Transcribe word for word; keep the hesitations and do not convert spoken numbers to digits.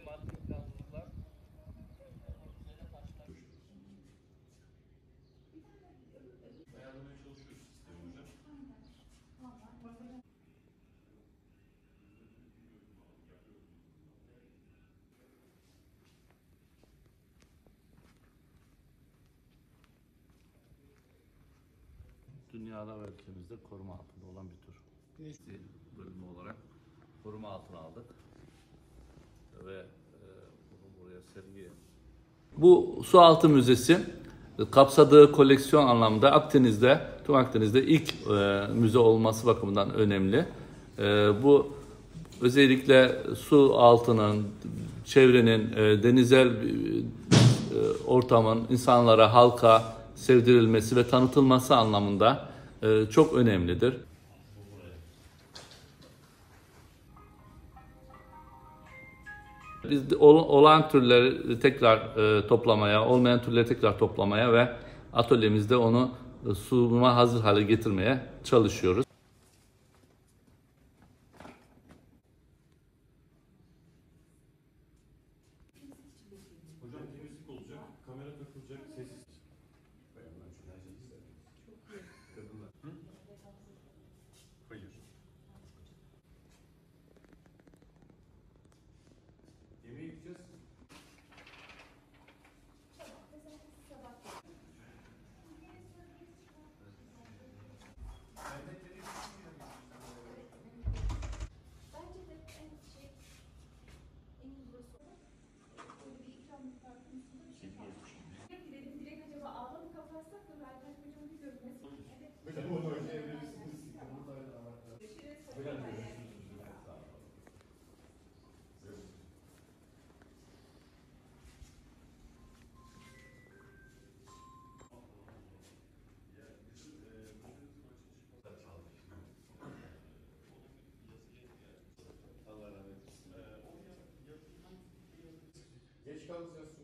maddi imkansızlıklar. Ayarlamaya çalışıyoruz sistemi hocam. Dünyada ve ülkemizde koruma altında olan bir tür. Bölümü olarak koruma altına aldık ve e, bunu buraya sergiye. Bu Sualtı Müzesi kapsadığı koleksiyon anlamda Akdeniz'de, tüm Akdeniz'de ilk e, müze olması bakımından önemli. E, bu özellikle su altının, çevrenin, e, denizel e, ortamın insanlara, halka sevdirilmesi ve tanıtılması anlamında e, çok önemlidir. Biz olan türleri tekrar e, toplamaya, olmayan türleri tekrar toplamaya ve atölyemizde onu e, sunuma hazır hale getirmeye çalışıyoruz. Hocam temizlik olacak, kamera takılacak, sessiz. Kadınlar. Hı? Hayır. Yemeğe gideceğiz. Hocam onu oynayabilirsiniz. Hocam görüşürüz. Sağ olun. Allah rahmet eylesin. Geç kalacağız.